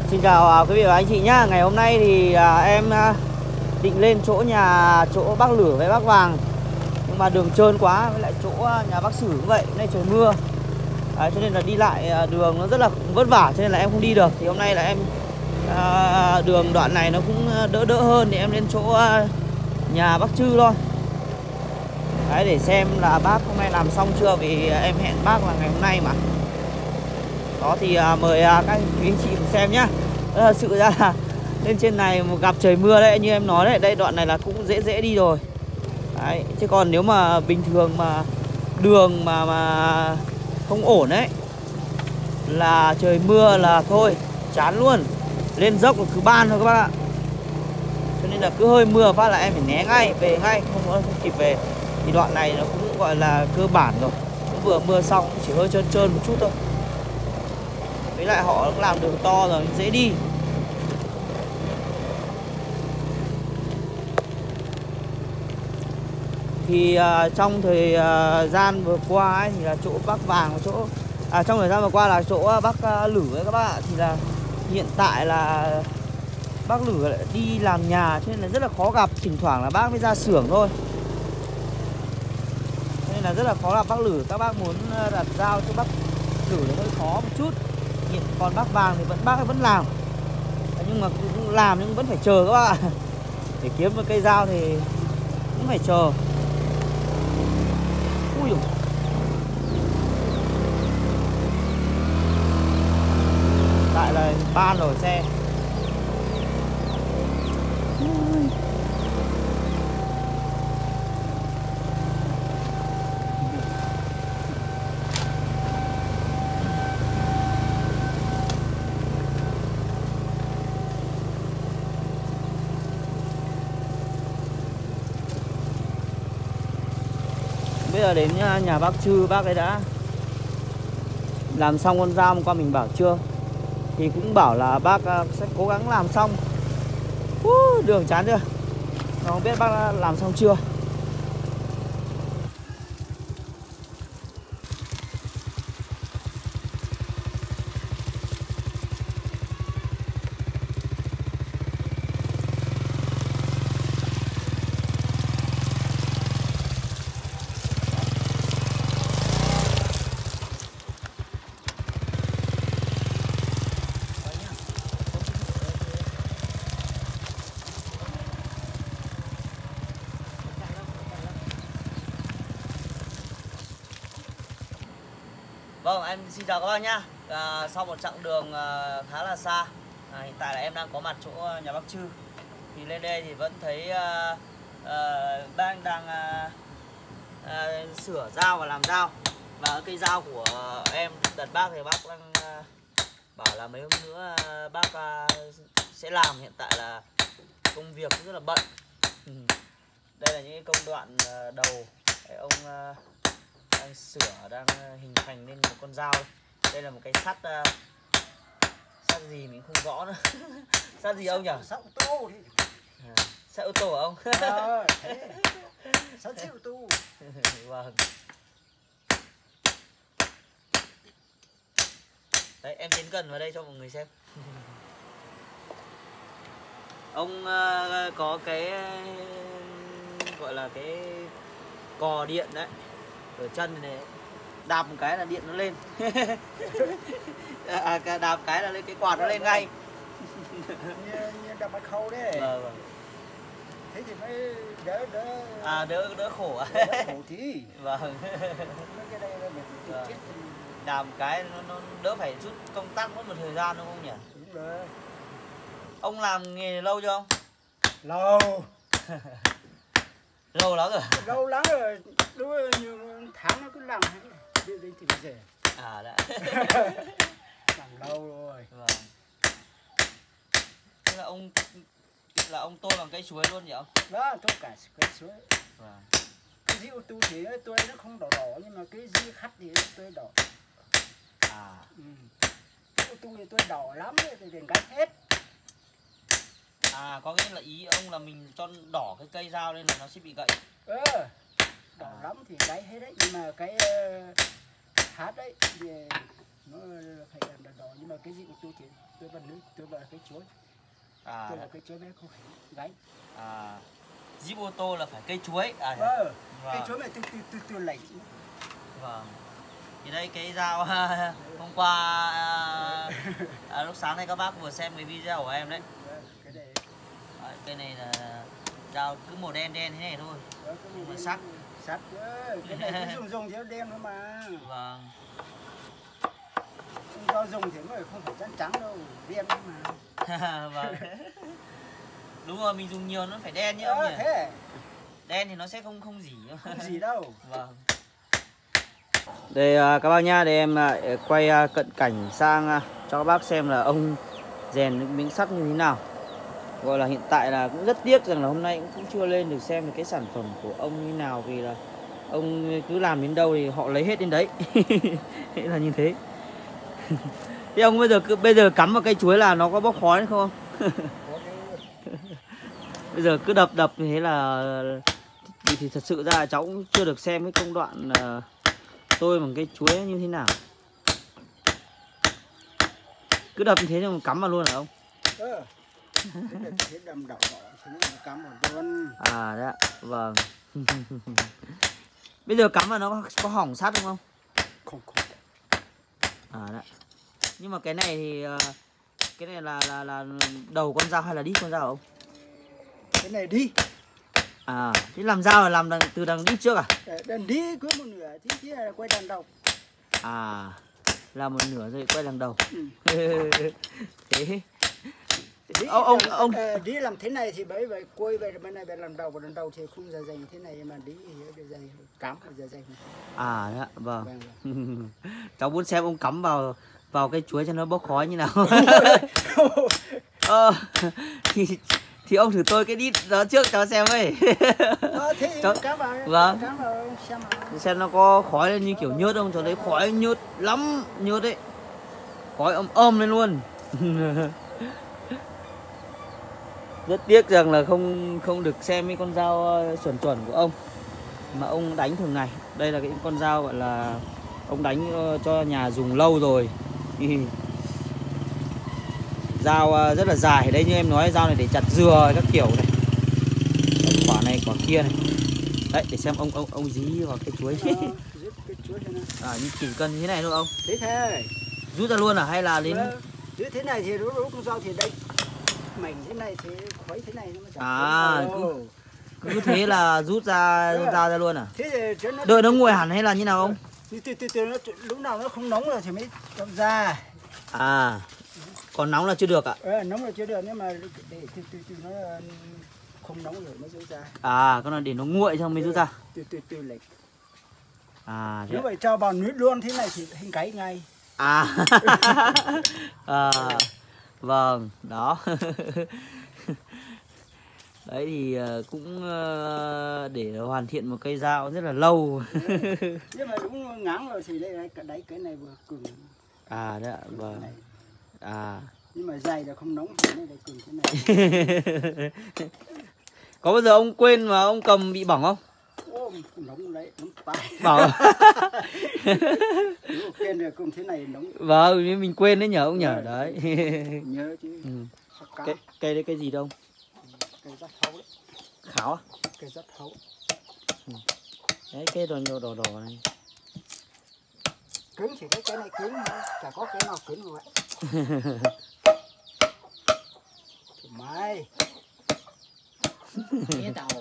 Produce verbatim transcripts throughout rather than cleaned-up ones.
Xin chào à, quý vị và anh chị nhá. Ngày hôm nay thì à, em à, định lên chỗ nhà chỗ bác Lửa với bác Vàng, nhưng mà đường trơn quá, với lại chỗ à, nhà bác Sử cũng vậy. Hôm nay trời mưa, à, cho nên là đi lại à, đường nó rất là vất vả, cho nên là em không đi được. Thì hôm nay là em à, đường đoạn này nó cũng đỡ đỡ hơn, thì em lên chỗ à, nhà bác Trư thôi. Đấy, để xem là bác hôm nay làm xong chưa, vì em hẹn bác là ngày hôm nay mà. Đó thì à, mời à, các quý anh chị cùng xem nhá. Thật sự ra là lên trên này một gặp trời mưa đấy, như em nói đấy, đây đoạn này là cũng dễ dễ đi rồi. Đấy, chứ còn nếu mà bình thường mà đường mà mà không ổn đấy, là trời mưa là thôi chán luôn. Lên dốc là cứ ban thôi các bác ạ. Cho nên là cứ hơi mưa phát là em phải né ngay, về ngay, không có không kịp về. Thì đoạn này nó cũng gọi là cơ bản rồi, cũng vừa mưa xong, chỉ hơi trơn trơn một chút thôi. Với lại họ cũng làm đường to rồi, dễ đi. Thì uh, trong thời uh, gian vừa qua ấy, thì là chỗ bác Vàng, chỗ à, trong thời gian vừa qua là chỗ bác uh, Lử ấy các bác ạ. Thì là hiện tại là bác Lử lại đi làm nhà, cho nên là rất là khó gặp. Thỉnh thoảng là bác mới ra xưởng thôi, cho nên là rất là khó gặp bác Lử. Các bác muốn đặt giao cho bác Lử thì hơi khó một chút. Hiện còn bác Vàng thì vẫn bác ấy vẫn làm, nhưng mà cũng làm nhưng vẫn phải chờ các bác ạ. Để kiếm một cây dao thì cũng phải chờ. Ui dồi. Tại là ban rồi xe. Bây giờ đến nhà bác Trư, bác ấy đã làm xong con dao hôm qua mình bảo chưa, thì cũng bảo là bác sẽ cố gắng làm xong. uh, Đường chán chưa, nó không biết bác đã làm xong chưa. Vâng, em xin chào các bác nhá. À, sau một chặng đường à, khá là xa, à, hiện tại là em đang có mặt chỗ nhà bác Trư. Thì lên đây thì vẫn thấy à, à, bác đang à, à, sửa dao và làm dao. Và cây dao của em đặt bác thì bác đang à, bảo là mấy hôm nữa à, bác à, sẽ làm. Hiện tại là công việc rất là bận. Đây là những công đoạn à, đầu để ông à, đang sửa, đang hình thành lên một con dao. Đây là một cái sắt uh, sắt gì mình không rõ nữa. Sắt gì ông nhỉ? Sắt ô tô đi. À, sắt ô tô hả ông? À, sắt ô tô. Vâng. Đấy, em tiến gần vào đây cho mọi người xem. Ông uh, có cái uh, gọi là cái cò điện đấy ở chân này, đạp một cái là điện nó lên. À, đạp một cái là lên cái quạt nó lên ngay. Như, như đạp bạch khâu đấy. Vâng, vâng. Thế thì mới đỡ đỡ À, đỡ đỡ khổ à? Đỡ khổ tí. Vâng. Cái đây là mình Vâng. chết thì... Đạp một cái nó, nó đỡ phải chút công tắc, mất một thời gian đúng không nhỉ? Đúng rồi. Ông làm nghề lâu chưa ông? Lâu. Lâu lắm rồi. Lâu lắm rồi. Đúng rồi, nhiều tháng nó cứ làm hết. Đi đi thì về. À đã. Làm lâu rồi. Vâng. Thế là ông là ông tôi bằng cây chuối luôn nhỉ ông? Đó, tôi cả cây chuối. Vâng. Cái rượu tu thì tôi nó không đỏ đỏ, nhưng mà cái dưa khắt thì tôi đỏ. À. Ừ. Rượu tu thì tôi đỏ lắm thì liền gánh hết. À, có nghĩa là ý ông là mình cho đỏ cái cây dao lên là nó sẽ bị gãy. Ờ, đỏ à. lắm thì gãy hết đấy, nhưng mà cái uh, hát đấy thì nó phải làm đỏ đỏ, nhưng mà cái gì của tôi thì tôi vẫn nước, tôi là cái chuối, À, tôi là cái chuối bé không phải gánh. à, Jeep ô tô là phải cây chuối. À, Ờ, vâng. cái chuối này tôi tôi tôi tôi lấy. Vâng. Thì đây cái dao hôm qua à, à, lúc sáng nay các bác vừa xem cái video của em đấy. Cái này, À, cây này là dao cứ màu đen đen thế này thôi. đó, cái Nhưng mà này sắc. sắc chứ, cái này cứ dùng dùng theo đen thôi mà. Vâng. Do dùng thì nó không phải trắng trắng đâu, đen thôi mà. Vâng. Đúng rồi, mình dùng nhiều nó phải đen nhá Ờ, ông nhỉ. thế Đen thì nó sẽ không không gì. không gì đâu. Vâng. Đây à, các bác nha, đây em lại quay à, cận cảnh sang à, cho các bác xem là ông rèn những miếng sắt như thế nào. Gọi là hiện tại là cũng rất tiếc rằng là hôm nay cũng chưa lên được xem được cái sản phẩm của ông như nào, vì là ông cứ làm đến đâu thì họ lấy hết đến đấy. Thế là như thế. Thế ông bây giờ cứ bây giờ cắm vào cây chuối là nó có bốc khói không? Bây giờ cứ đập đập như thế là thì, thì thật sự ra là cháu cũng chưa được xem cái công đoạn uh, tôi bằng cây chuối như thế nào. Cứ đập như thế nhưng mà cắm vào luôn hả ông? Ờ. Thế đầm đỏ đỏ thì nó cắm vào luôn. À đấy ạ, vâng. Bây giờ cắm vào nó có, có hỏng sắt không không? Không không. À đấy. Nhưng mà cái này thì uh, cái này là là là đầu con dao hay là đít con dao không? Cái này đi. À, thế làm dao là làm đằng, từ đằng đít trước à? Đằng đi cứ một nửa thì kia là quay đằng đầu. À, làm một nửa rồi quay đằng đầu. Ừ. Thế Đi, ông ông làm, ông à, đi làm thế này thì bởi vậy quay về bên này bên làm đầu, và làm đầu thì không dài dày thế này, mà đi thì dài cắm dài dày. à đấy ạ, vâng. Vâng, vâng. Cháu muốn xem ông cắm vào vào cây chuối cho nó bốc khói như nào. Ờ, thì thì ông thử tôi cái đít đó trước cháu xem ấy. Ờ, thế cháu cắm vào, vâng cắm vào xem nào. xem nó có khói lên như kiểu nhớt không, cháu thấy khói nhớt lắm, nhớt đấy, khói ôm ôm lên luôn. Rất tiếc rằng là không không được xem cái con dao chuẩn chuẩn của ông mà ông đánh thường ngày. Đây là cái con dao gọi là ông đánh cho nhà dùng lâu rồi. Dao rất là dài đấy, như em nói dao này để chặt dừa các kiểu này, quả này quả kia này. Đấy, để xem ông ông ông dí vào cái chuối. Ờ, rút cái chuối cho nó. À, như chỉ cần như thế này thôi ông. Thế thế. Rút ra luôn à hay là đến Chứ thế này thì rút rút con dao thì đây mảnh thế này thì khuấy thế này nó mới chặt. à cứ, cứ thế là rút ra rút ra ra luôn à? Thế thì cho nó Đợi nó nguội hẳn hay là như nào ông? từ từ từ từ nó lúc nào nó không nóng rồi thì mới cho ra. À, còn nóng là chưa được ạ? Ờ, nóng là chưa được, nhưng mà để từ từ từ nó không nóng rồi mới rút ra. À, con là để nó nguội xong mới rút ra. Từ từ từ lấy. À, thế Nếu ạ. vậy cho vào nước luôn thế này thì hình cái ngay. À. À, vâng, đó. Đấy thì cũng để hoàn thiện một cây dao rất là lâu. Nhưng mà đúng ngắn rồi thì đây cái đấy cái này vừa cứng. À đấy ạ, vâng. À. Nhưng mà dày là không nóng thì nó lại cứng thế này. Có bao giờ ông quên mà ông cầm bị bỏng không? Ô, nóng đấy, nóng tay. Bảo. Nếu quên được cùng thế này nóng. Vâng, mình quên đấy nhờ ông nhờ đấy. Nhớ chứ. Ừ. Cái cây đấy cây gì đâu? Cây rất hấu đấy. Khảo à? Cây rất hấu. Ừ. Đấy cây đỏ đỏ đỏ đỏ này. Cứng chỉ cái cái này cứng thôi, chả có cái nào cứng như vậy. Mày. Nghe tàu.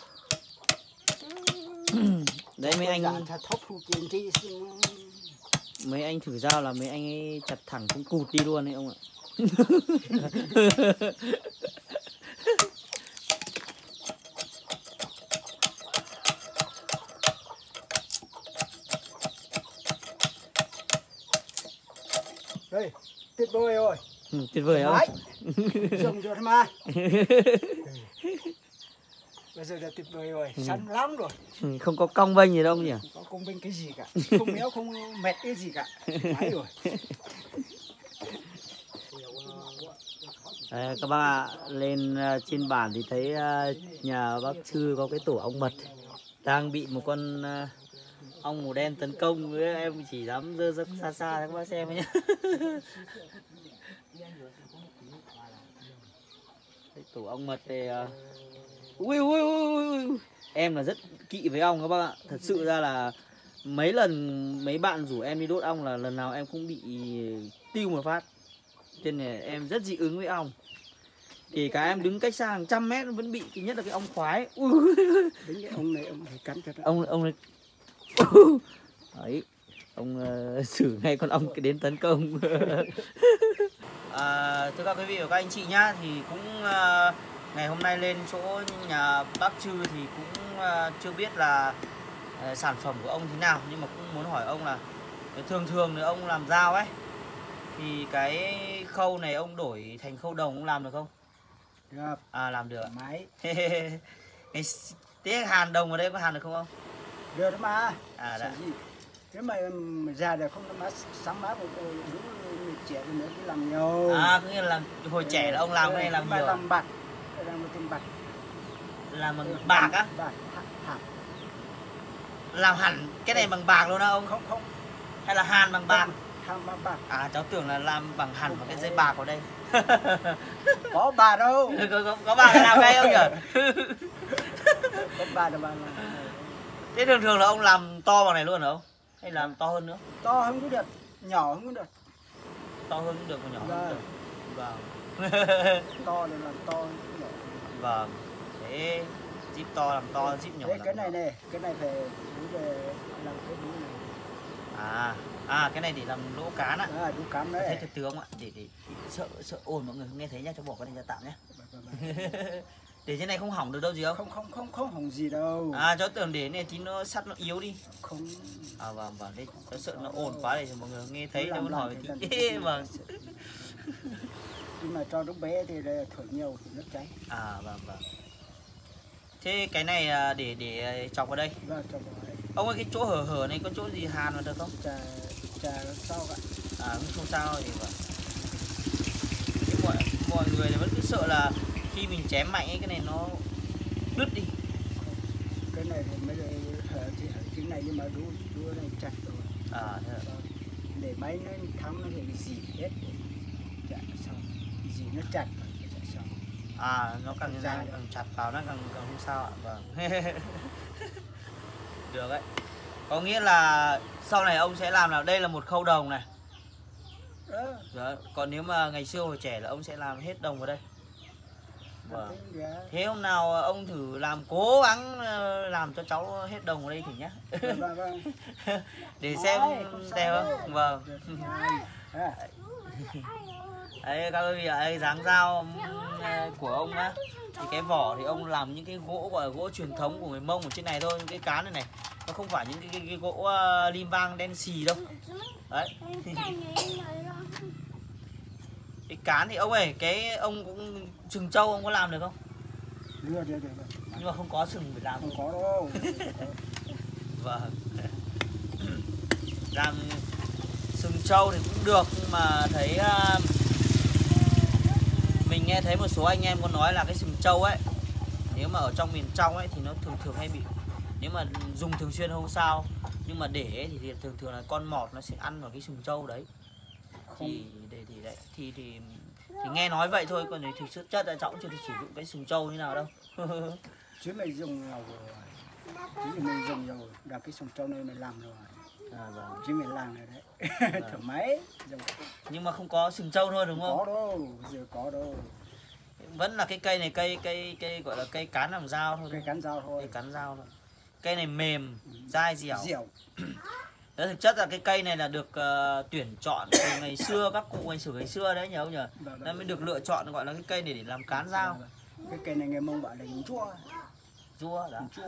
Đấy mấy anh thóc thu tiền chi mấy anh thử dao là mấy anh ấy chặt thẳng cũng cụt đi luôn đấy ông ạ. Đây, tuyệt vời rồi. Ừ, tuyệt vời không? Dùng rồi mà. Bây giờ là tuyệt vời rồi, ừ. săn lắm rồi. Ừ, không có cong vênh gì đâu nhỉ? Không có cong vênh cái gì cả, không méo không mệt cái gì cả. Đấy rồi. Đấy, các bác ạ, lên uh, trên bản thì thấy uh, nhà bác Chư có cái tổ ong mật đang bị một con uh, ong màu đen tấn công, em chỉ dám dơ dơ xa xa cho các bác xem nhé. Tổ ong mật thì uh... ui, ui, ui, ui. Em là rất kỵ với ong các bác ạ. Thật sự ra là mấy lần mấy bạn rủ em đi đốt ong là lần nào em cũng bị tiêu một phát. Cho nên là em rất dị ứng với ong. Kể cả em đứng cách xa hàng trăm mét vẫn bị, thì nhất là cái ong khoái. Ui. Đến cái ong này ông phải cắn cho ông ông này đấy, ông uh, xử ngay con ong cái đến tấn công. À, thưa các quý vị và các anh chị nhá, thì cũng uh, ngày hôm nay lên chỗ nhà bác Trư thì cũng uh, chưa biết là uh, sản phẩm của ông thế nào, nhưng mà cũng muốn hỏi ông là thường thường nếu ông làm dao ấy thì cái khâu này ông đổi thành khâu đồng ông làm được không? Được. À, làm được. Máy. Cái thế hàn đồng ở đây có hàn được không ông? Được đó mà. À, đã. Gì? Nếu mà già được không nó sáng má một đúng trẻ nữa đi làm nhiều. À, có nghĩa là hồi trẻ là ông làm cái này làm nhiều. Làm bạc, làm một tiền bạc. Làm bằng bạc á? Bạc, hẳn. Làm hẳn cái này bằng bạc luôn đó ông? Không, không. Hay là hàn bằng bạc? Hàn bằng bạc. À, cháu tưởng là làm bằng hẳn bằng cái dây bạc vào đây. Có bà đâu. có, có, có bà cái nào ngay không nhỉ? Có bà đâu bà làm. Thế thường thường là ông làm to bằng này luôn hả ông? Hay làm to hơn nữa? To hơn cũng được, nhỏ hơn cũng được. To hơn cũng được, còn nhỏ hơn cũng được. Vâng. To là làm to hơn cũng được. Vâng. Thế zip to làm to, zip nhỏ Thế làm cái này nhỏ. này, cái này phải về làm cái đũa này. À, à cái này để làm lỗ cán ạ. À, đũa cán đấy. Thế thực tướng ạ, để, để, để sợ sợ ồn mọi người không nghe thấy nhá, cho bỏ cái này ra tạm nhé. Để trên này không hỏng được đâu gì không? Không không không không hỏng gì đâu. À, cháu tưởng để này tí nó sắt nó yếu đi. Không. À vâng vâng, đây cháu sợ nó ồn quá để cho mọi người nghe thấy cho muốn hỏi tí. Vâng. Nhưng mà cho lúc bé thì thổi nhiều thì nó cháy. À vâng vâng. Thế cái này để để chọc vào đây. Vâng, chọc vào đây. Ông ơi, cái chỗ hở hở này có chỗ gì hàn vào được không? Chà chà sao vậy? À không sao thì vâng. Thế mọi mọi người vẫn cứ sợ là khi mình chém mạnh ấy cái này nó đứt đi. Cái này thì mới hở thì hở cái này nhưng mà đũa đũa này chặt rồi. À thế à? Để máy nó thắng nó thì gì hết. Chặt xong. Gì nó chặt chặt xong. À, nó càng ra càng chặt vào nó càng càng không sao ạ. Vâng. Được đấy. Có nghĩa là sau này ông sẽ làm nào? Đây là một khâu đồng này. Đó. Đó. Còn nếu mà ngày xưa hồi trẻ là ông sẽ làm hết đồng vào đây. Vâng. Thế hôm nào ông thử làm, cố gắng làm cho cháu hết đồng vào đây thử nhá. Vâng, vâng. Để xem đẹp không? Vâng. Đấy các quý vị ạ, dáng dao của ông á, thì cái vỏ thì ông làm những cái gỗ gọi là gỗ truyền thống của người Mông ở trên này thôi. Những cái cán này này nó không phải những cái, cái, cái gỗ uh, lim vang đen xì đâu. Đấy. Cái cán thì ông ơi, cái ông cũng sừng trâu ông có làm được không? Được, được, được. Nhưng mà không có sừng phải làm. Không có đâu. Vâng. Làm sừng trâu thì cũng được, nhưng mà thấy uh, mình nghe thấy một số anh em có nói là cái sừng trâu ấy, nếu mà ở trong miền trong ấy thì nó thường thường hay bị, nếu mà dùng thường xuyên không sao, nhưng mà để ấy, thì, thì thường thường là con mọt nó sẽ ăn vào cái sừng trâu đấy. Thì để thì đấy thì thì thì nghe nói vậy thôi, còn thì thực sự chất là cháu cũng chưa được sử dụng cái sừng trâu như nào đâu. Chứ mày dùng rồi, chứ mình dùng rồi, đặt cái sừng trâu này mày làm rồi. À, vâng. Chứ mày làm rồi đấy. Vâng. Thở máy. Nhưng mà không có sừng trâu thôi đúng không? Có đâu, giờ có đâu. Vẫn là cái cây này cây cây cây gọi là cây cán làm dao thôi. Cây cán dao thôi. Cây cán dao thôi. Cây này mềm, dai dẻo. Dẻo. Đó, thực chất là cái cây này là được uh, tuyển chọn từ ngày xưa, các cụ ngày xưa ngày xưa đấy nhớ không nhỉ? Nó mới được lựa chọn gọi là cái cây này để làm cán dao. Cái cây này người Mông bảo là chua. Chua đó. Chua.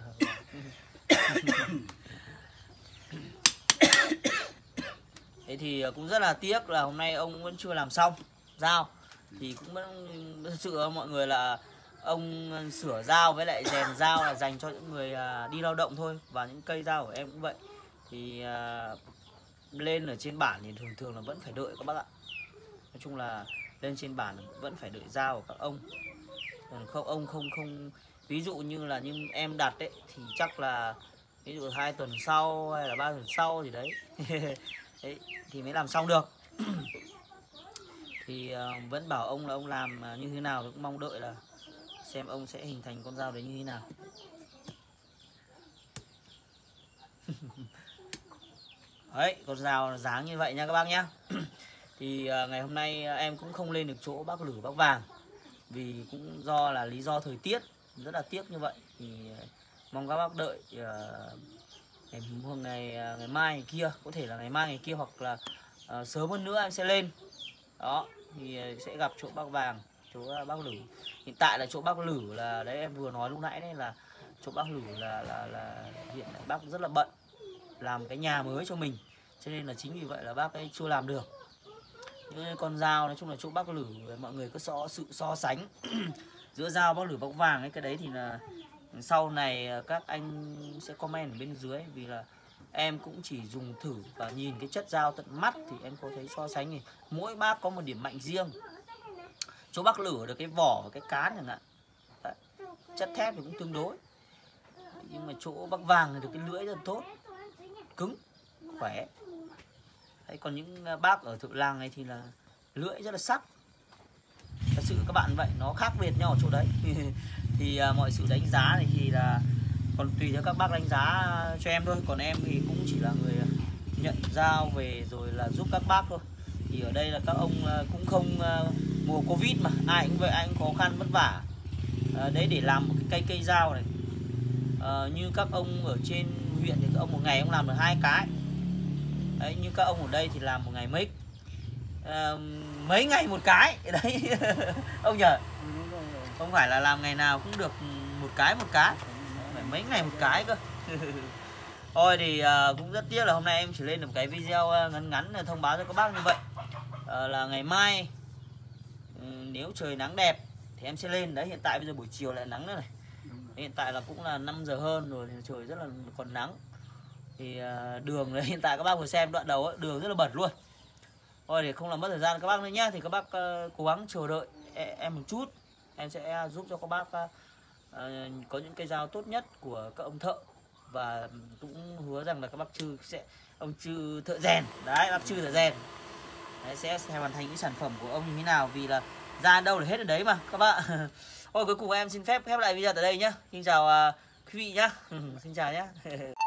Thế thì cũng rất là tiếc là hôm nay ông vẫn chưa làm xong dao. Thì cũng vẫn thật sự mọi người là ông sửa dao với lại rèn dao là dành cho những người đi lao động thôi. Và những cây dao của em cũng vậy. Thì uh, lên ở trên bản thì thường thường là vẫn phải đợi các bác ạ. Nói chung là lên trên bản vẫn phải đợi dao của các ông. Còn không ông không không ví dụ như là như em đặt đấy thì chắc là ví dụ hai tuần sau hay là ba tuần sau gì đấy, đấy thì mới làm xong được. Thì uh, vẫn bảo ông là ông làm uh, như thế nào, cũng mong đợi là xem ông sẽ hình thành con dao đấy như thế nào. Đấy, con dao dáng như vậy nha các bác nhá. Thì uh, ngày hôm nay uh, em cũng không lên được chỗ bác Lử bác Vàng vì cũng do là lý do thời tiết, rất là tiếc như vậy. Thì uh, mong các bác đợi uh, ngày, ngày, uh, ngày mai ngày kia, có thể là ngày mai ngày kia hoặc là uh, sớm hơn nữa em sẽ lên. Đó, thì uh, sẽ gặp chỗ bác Vàng, chỗ uh, bác Lử. Hiện tại là chỗ bác Lử là đấy, em vừa nói lúc nãy đấy, là chỗ bác Lử là, là, là hiện tại bác rất là bận làm cái nhà mới cho mình, cho nên là chính vì vậy là bác ấy chưa làm được. Những con dao nói chung là chỗ bác Lử mọi người có so sự so sánh giữa dao bác Lử bác Vàng ấy, cái đấy thì là sau này các anh sẽ comment ở bên dưới, vì là em cũng chỉ dùng thử và nhìn cái chất dao tận mắt thì em có thấy so sánh thì mỗi bác có một điểm mạnh riêng. Chỗ bác Lử được cái vỏ và cái cán chẳng hạn, đấy, chất thép thì cũng tương đối, nhưng mà chỗ bác Vàng thì được cái lưỡi rất tốt, cứng, khỏe. Đấy, còn những bác ở Thượng Làng này thì là lưỡi rất là sắc. Thật sự các bạn vậy, nó khác biệt nhau ở chỗ đấy. Thì uh, mọi sự đánh giá này thì là còn tùy theo các bác đánh giá cho em thôi. Còn em thì cũng chỉ là người nhận dao về rồi là giúp các bác thôi. Thì ở đây là các ông uh, cũng không uh, mùa Covid mà ai cũng vậy, ai cũng khó khăn vất vả. Uh, đấy để làm một cái cây cây dao này. Uh, như các ông ở trên huyện thì các ông một ngày ông làm được hai cái. Đấy, như các ông ở đây thì làm một ngày mấy uh, mấy ngày một cái đấy. Ông nhờ, không phải là làm ngày nào cũng được một cái một cái, phải mấy ngày một cái cơ. Thôi thì uh, cũng rất tiếc là hôm nay em chỉ lên được một cái video uh, ngắn ngắn để thông báo cho các bác như vậy. Uh, là ngày mai uh, nếu trời nắng đẹp thì em sẽ lên. Đấy, hiện tại bây giờ buổi chiều lại nắng nữa này. Hiện tại là cũng là năm giờ hơn rồi thì trời rất là còn nắng. Thì uh, đường đấy, hiện tại các bác vừa xem đoạn đầu ấy, đường rất là bẩn luôn. Thôi để không làm mất thời gian các bác nữa nhá, thì các bác uh, cố gắng chờ đợi em một chút, em sẽ giúp cho các bác uh, uh, có những cây dao tốt nhất của các ông thợ, và cũng hứa rằng là các bác Chư sẽ ông Chư thợ rèn đấy, bác Chư thợ rèn đấy, sẽ, sẽ hoàn thành cái sản phẩm của ông như thế nào, vì là ra đâu là hết ở đấy mà các bạn. Thôi cuối cùng em xin phép khép lại video tại đây nhá. Xin chào uh, quý vị nhá. Xin chào nhá.